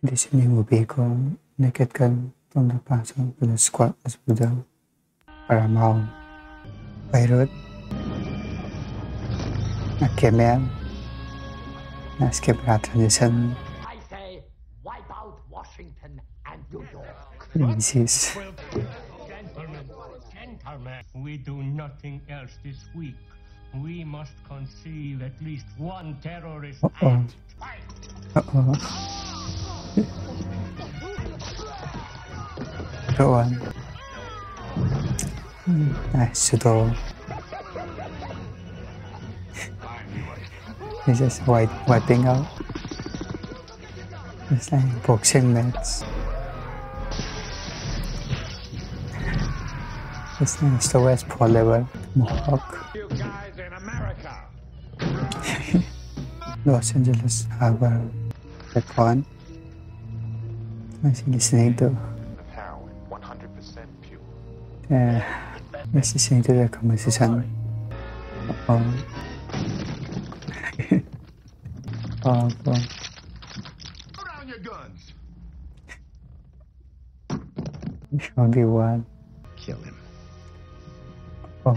Di sini movie ko nakitkan itong napasok ko na squad as budang Paramount Pirate na Kemen na skip na transition I say, wipe out Washington and New York. Isis. Gentlemen, we do nothing else this week. We must conceive at least one terrorist act. Oo. Doon. Sudo. This is wiping out. It's like boxing match. It's like slowest pro level. Mohawk. You guys in America. Los Angeles Harbor. Recon. What's he listening to? Heroin, 100% pure. What's listening to the conversation? Oh. Oh, Throw down your guns. only one. Kill him. Oh.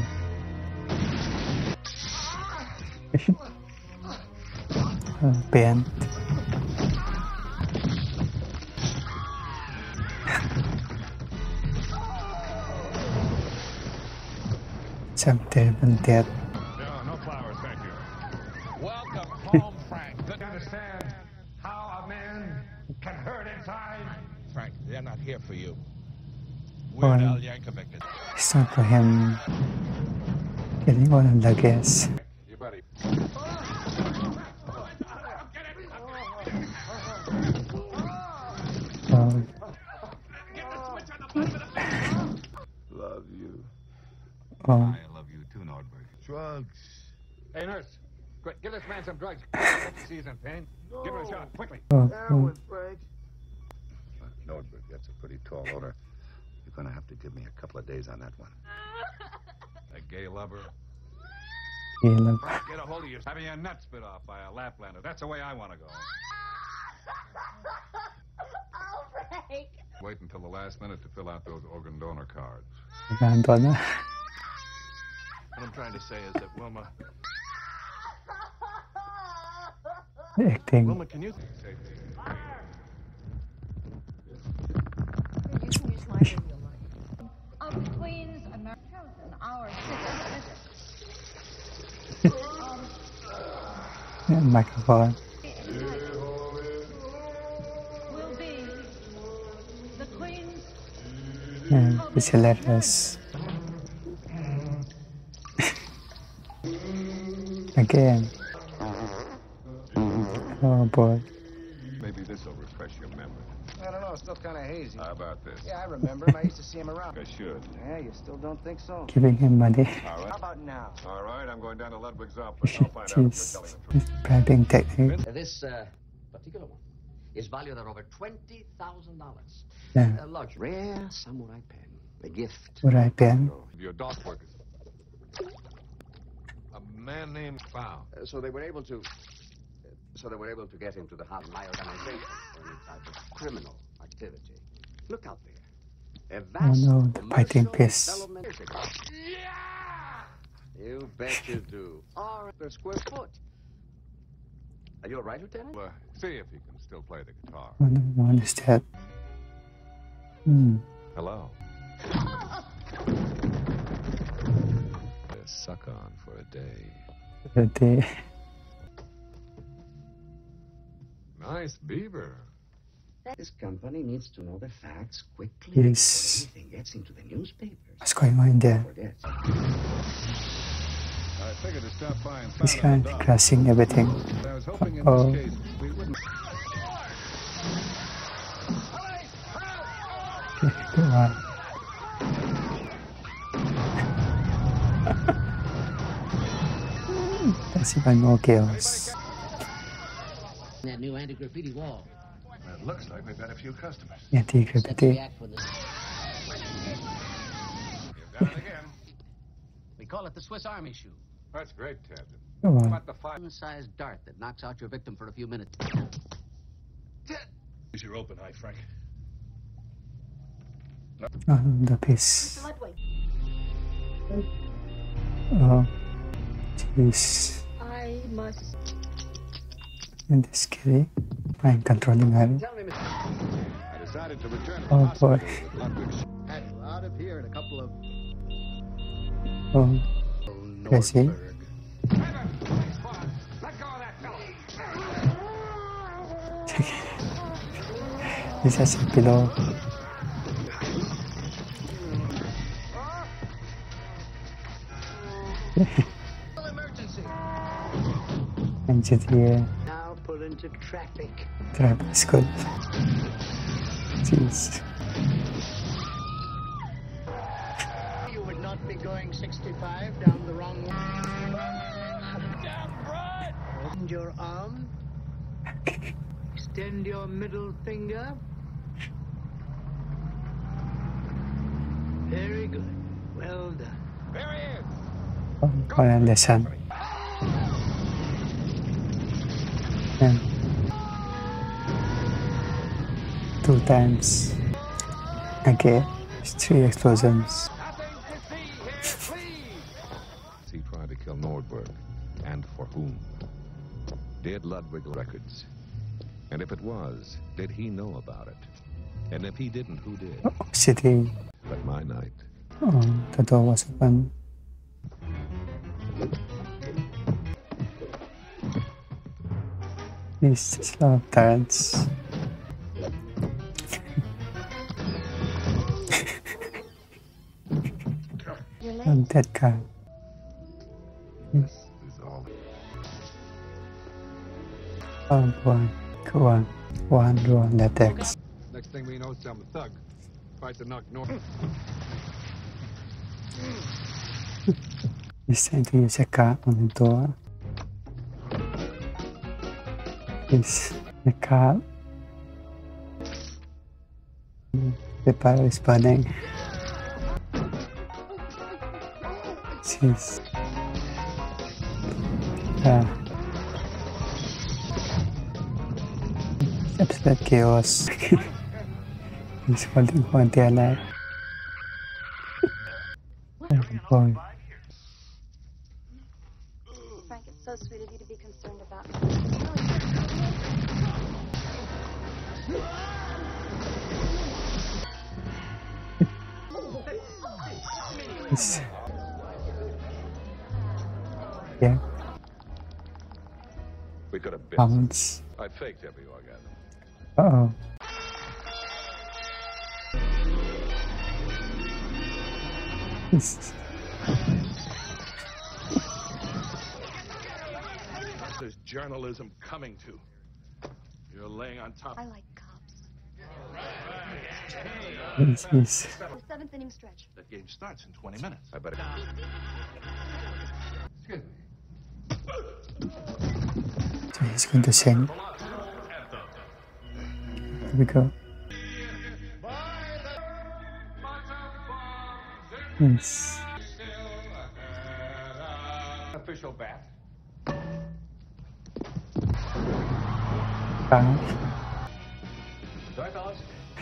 Bent. Some terrible death. No flowers, thank you. Welcome home, Frank. Good to understand how a man can hurt inside. Frank, they're not here for you. Weird Weird Al Al Yankovic is. It's not for him killing all of the guests. You buddy. Oh. Love you. Oh. I love you too, Nordberg. Drugs. Hey, nurse. Quick, give this man some drugs. He's in pain. Give him a shot, quickly. Oh. Nordberg, that's a pretty tall order. You're gonna have to give me a couple of days on that one. A gay lover. Caleb. Get a hold of you. Having your nuts bit off by a Laplander. That's the way I want to go. Oh, Frank. Wait until the last minute to fill out those organ donor cards. Abandon na. What I'm trying to say is that Wilma... Acting. Wilma, can you... You can use my radio line. Of Queens, America, and our Microphone. will be the Queens. And it's hilarious. Again. Oh boy. Maybe this will refresh your memory. I don't know, it's still kind of hazy. How about this? Yeah, I remember him. I used to see him around. I should. Yeah, you still don't think so? Giving him money. All How right. about now? All right, I'm going down to Ludwig's office. I'll find out if you're Jeez. telling the truth. This bribing technique. This particular one is valued at over $20,000. Yeah. A large, rare samurai pen. A gift. What I pen. Your dog workers. A man named Found. So they were able to get him to the heart of my organization for any type of criminal activity. Look out there. A vast no, the fighting commercial piece. development- You bet you do. Or per square foot. Are you all right, Lieutenant? Well, see if he can still play the guitar. Oh, no one is dead. Hello. Suck on for a day. The Nice beaver. This company needs to know the facts quickly. Yes. Everything gets into the newspapers. What's going on there? Forget. I figured to stop by and This find guy out the dog. crashing everything. I was hoping in Uh-oh. this case we wouldn't. Okay, go on. That's even more chaos. That new anti-graffiti wall. It looks like we've got a few customers. Sets Anti-gravity. the act for the... You've done it again. We call it the Swiss Army shoe. That's great, Captain. Go on. About the five One-sized dart that knocks out your victim for a few minutes. Use your open eye, Frank. Oh, the piece. Ludwig, Oh, jeez. I must. And this scary. I'm controlling her. Tell me, Mr. I decided to return to the Oh hospital boy. with Ludwig's Had you out of here in a couple of Oh, crazy. Let go of that fellow. This has a pillow. emergency. And GTA Now pull into traffic. driving school. Jeez. You would not be going 65 down the wrong line. Open your arm. Extend your middle finger. Very good. Well done. There he is. Oh, Korean lesson. And 2 times. Okay, 3 explosions. He tried to kill Nordberg, and for whom? Did Ludwig records? And if it was, did he know about it? And if he didn't, who did? City. But my night. Oh, the door was open. This is a lot of turrets. You're late. And that guy. This is all. Oh boy. Go on. One raw latex. Next thing we know, some thug tries to knock Nord. He's trying to use a car on the door. Is the car. The fire is burning. Jeez. Absolute chaos. He's holding on their life. Oh boy. Frank, it's so sweet of you to be concerned about me. Yes. Yeah, We could have been. bounce. I faked every orgasm. Uh-oh. Yes. There's journalism coming to. You're laying on top. I like cops. Yes, yes. The 7th inning stretch. That game starts in 20 minutes. I better. Excuse me. So he's going to sing. Here we go. Yes. Official bat. Five. Sorry, fellas.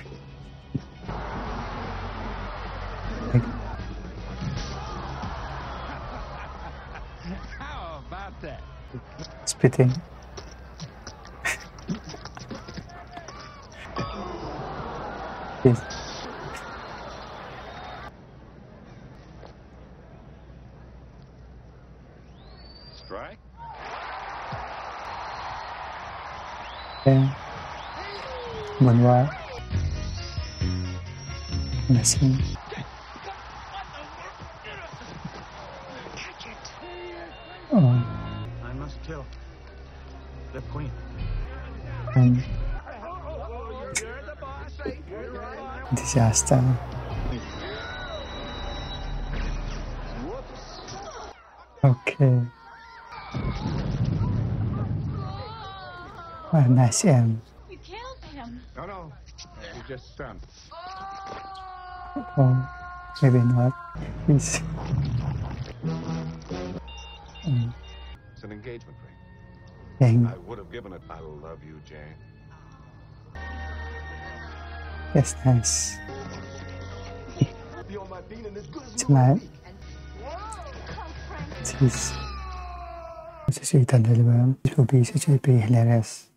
How about that? Spitting. Yes. Strike? Yeah. Moonwalk. Missing. Oh, I must kill the queen. and disaster. Okay. What a nice aim. You killed him. No, no. You just stunned. Or maybe not. Please. It's an engagement ring. Dang. I would have given it. I love you, Jane. That's nice. Tonight, this will be such a big hilarious.